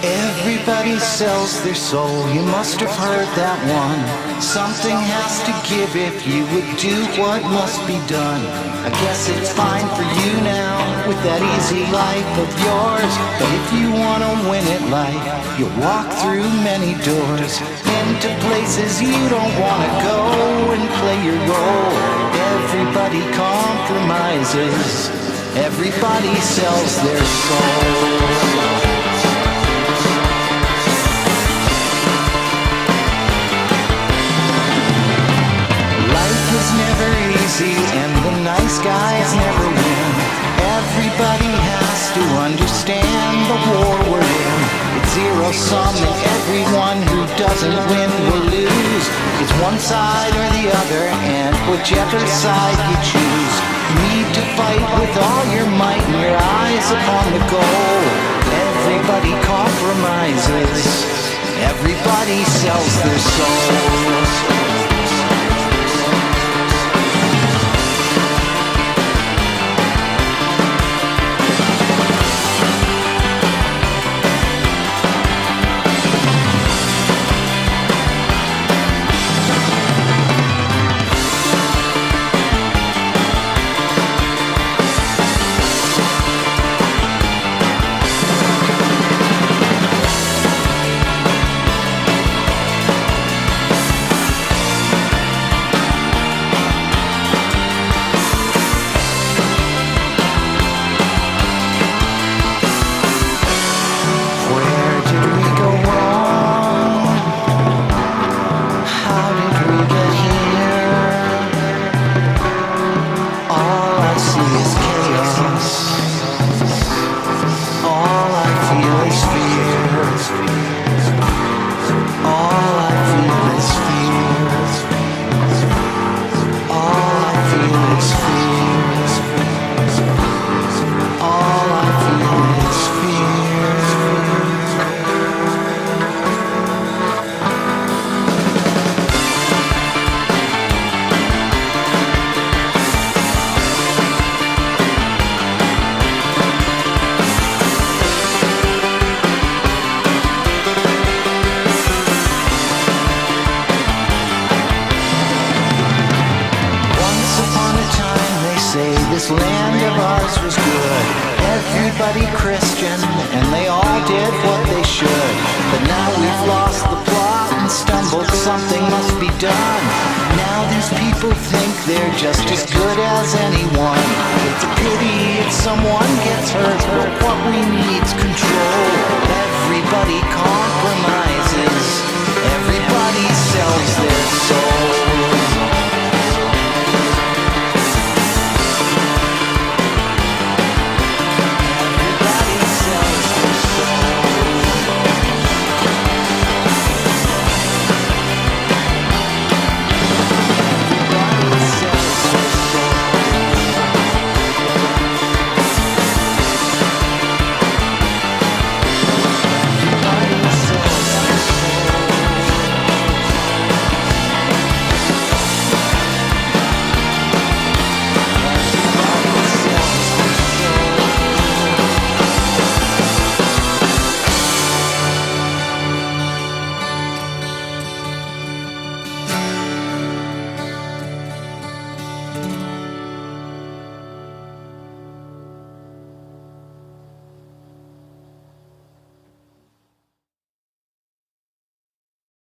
Everybody sells their soul, you must have heard that one. Something has to give if you would do what must be done. I guess it's fine for you now, with that easy life of yours. But if you wanna win it like, you walk through many doors, into places you don't wanna go and play your role. Everybody compromises, everybody sells their soul. Never easy, and the nice guys never win. Everybody has to understand the war we're in. It's zero sum, and everyone who doesn't win will lose. It's one side or the other, and whichever side you choose, you need to fight with all your might and your eyes upon the goal. Everybody compromises, everybody sells their souls. This land of ours was good, everybody Christian, and they all did what they should. But now we've lost the plot and stumbled, something must be done. Now these people think they're just as good as anyone. It's a pity if someone gets hurt, but what we need's control. Everybody compromises, everybody sells their soul.